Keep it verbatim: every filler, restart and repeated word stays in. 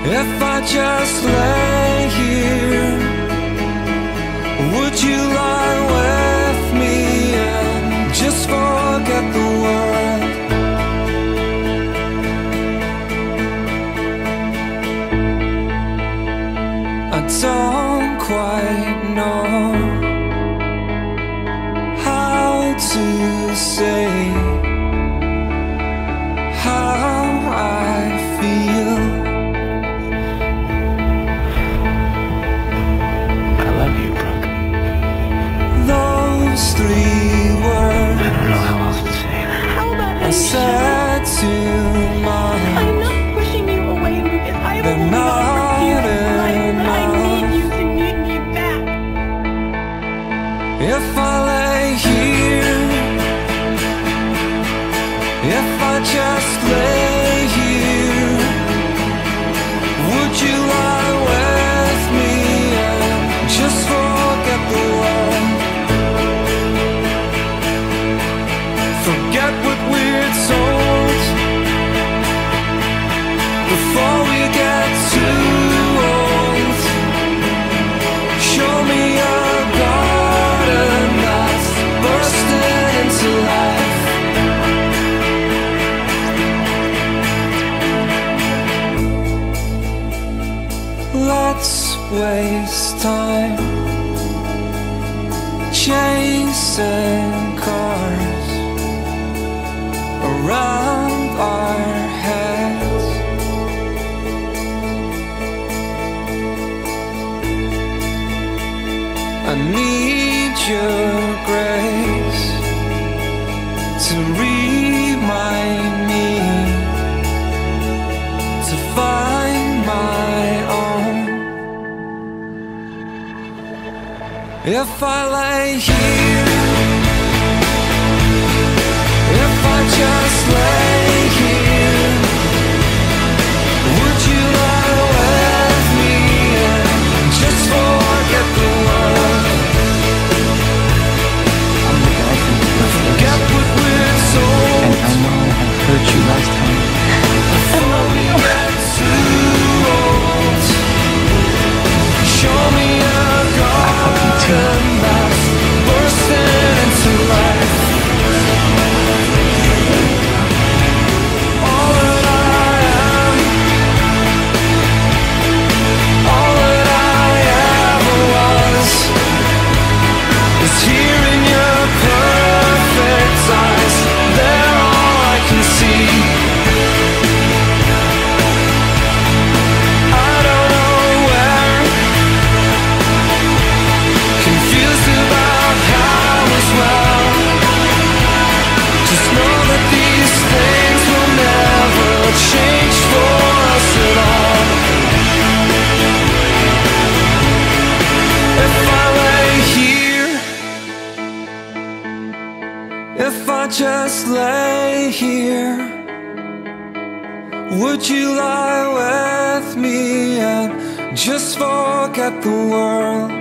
If I just lay here, would you lie with me and just forget the world? I don't quite know how to say how I feel. I love you, Brooke. Those three words I don't know how else to say it. How about I I said to my I'm not pushing you away, Lucas. I am holding on for dear life, but I need you to need me back. if I lay here, if I just lay here, would you lie with me and just forget the world? Forget what we're told before we get too old. Show me a garden that's bursting into life. Let's waste time chasing cars around our heads. I need your grace to remind me to find my own. If I lay here, if I just lay here, would you lie with me and just forget the world? I'm the guy from the Forget what we're told. And I know I hurt you last time. Before we get too old, show me a garden that's bursting into life. All that I am, all that I ever was, is here in your perfect eyes. They're all I can see. I don't know where, confused about how as well. Just know that these things will never change for us at all. If I lay here, if I just lay here, would you lie with me and just forget the world?